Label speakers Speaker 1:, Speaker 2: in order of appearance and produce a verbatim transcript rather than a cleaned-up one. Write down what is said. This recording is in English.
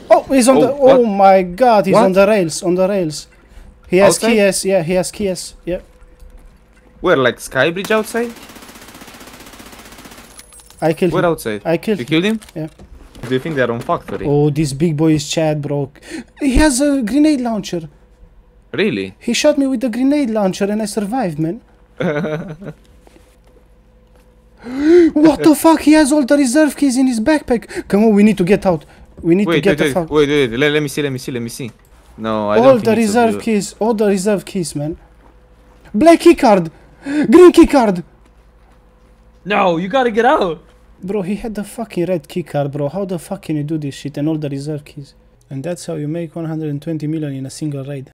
Speaker 1: Oh, he's on
Speaker 2: Oh,
Speaker 1: the. Oh
Speaker 2: what?
Speaker 1: my God, he's
Speaker 2: What?
Speaker 1: on the rails. On the rails. He has
Speaker 2: Outside?
Speaker 1: keys. Yeah, he has keys. Yeah.
Speaker 2: Where, like Skybridge outside?
Speaker 1: I killed
Speaker 2: Where
Speaker 1: him.
Speaker 2: outside?
Speaker 1: I killed
Speaker 2: You
Speaker 1: him.
Speaker 2: killed him?
Speaker 1: Yeah.
Speaker 2: Do you think they're on factory?
Speaker 1: Oh, this big boy is Chad, bro. He has a grenade launcher.
Speaker 2: Really?
Speaker 1: He shot me with the grenade launcher and I survived, man. What the fuck? He has all the reserve keys in his backpack. Come on, we need to get out. We need
Speaker 2: wait,
Speaker 1: to get
Speaker 2: wait,
Speaker 1: the
Speaker 2: wait,
Speaker 1: fuck.
Speaker 2: wait, wait, let, let me see, let me see, let me see. No, I
Speaker 1: all
Speaker 2: don't
Speaker 1: the
Speaker 2: think it's
Speaker 1: reserve
Speaker 2: a
Speaker 1: keys. All the reserve keys, man. Black keycard. Green keycard.
Speaker 3: No, you gotta get out.
Speaker 1: Bro, he had the fucking red keycard, bro. How the fuck can you do this shit and all the reserve keys? And that's how you make one hundred twenty million in a single raid.